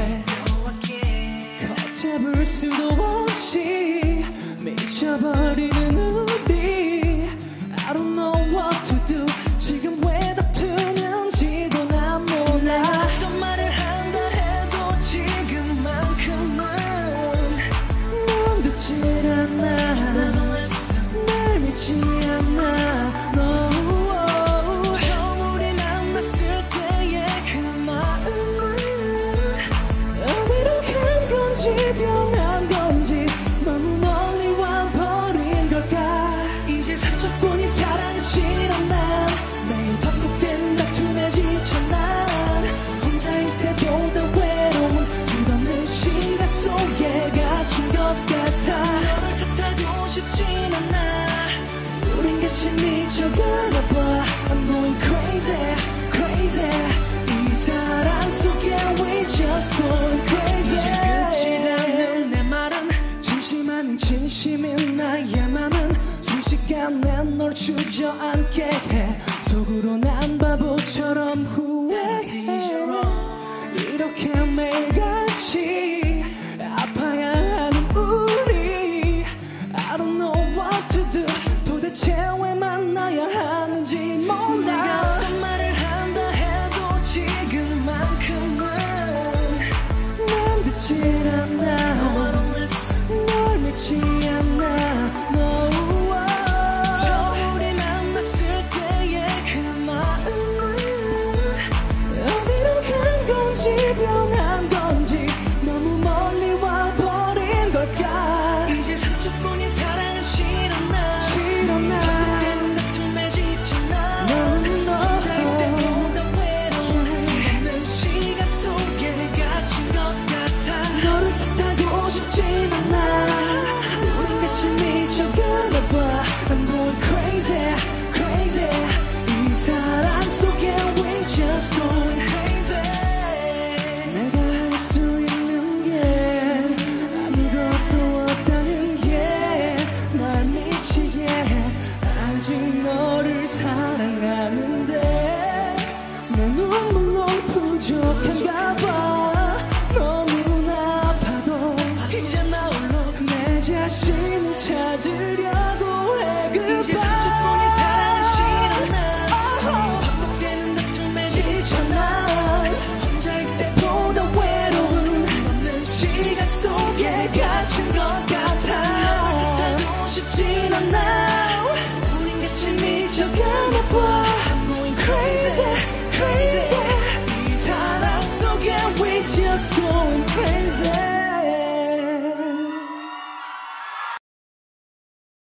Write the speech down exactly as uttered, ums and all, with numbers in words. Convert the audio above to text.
왜 걷잡을 수도 없이 미쳐버리는 우리 I don't know what to do 지금 왜 다투는지도 난 몰라 어떤 말을 한다 해도 지금만큼은 넌 듣지 않아 날 믿지 않아 너 처음 우리 만났을 때의 그 마음은 어디로 간 건지 변한 건지 너무 멀리 와버린 걸까 이제 상처뿐인 사랑은 싫어 난 매일 반복되는 다툼에 지쳐 난 혼자일 때보다 외로운 끝없는 시간 속에 갇힌 것 같아 너를 탓하고 싶진 않아 우린 같이 미쳐가나 봐 I'm going crazy crazy 이 사랑 속에 we just going crazy 이제 끝이 나는 내 말은 진심 아닌 진심인 나의 맘은 순식간에 널 주저앉게 해 속으로 난 바보처럼 후회해 이렇게 매일같이 아파야 하는 우리 I don't know what to do 도대체 왜 만나야 하는지 몰라 네가 어떤 말을 한다 해도 지금만큼은 난 듣지 않아 널 믿지 않아 no. 처음 우리 만났을 때의 그 마음은 어디로 간 건지 변한 건지 너무 멀리 와버린 걸까 이제 상처뿐인 사랑은 싫어 나 싫어 나 반복되는 다툼에 지쳐 나 너는 너 혼자일 때보다 외로운 없는 시간 속에 갇힌 것 같아 너를 탓하고 싶진 않아 우린 같이 미쳐가나 봐 I'm going crazy crazy 이 사랑 속에 we just going crazy 내가 할 수 있는 게 아무것도 없다는 게 날 미치게 해 아직 너를 사랑하는데 내 눈물로 부족한가 봐 너무나 아파도 이제 나 홀로 내 자신을 찾으려고 해 이제 상처뿐인 사랑은 싫어 난 반복되는 다툼에 지쳐 난 혼자일 때보다 외로운 없는 시간 속에 갇힌 것 같아 싶진 않아 우린 같이 미쳐가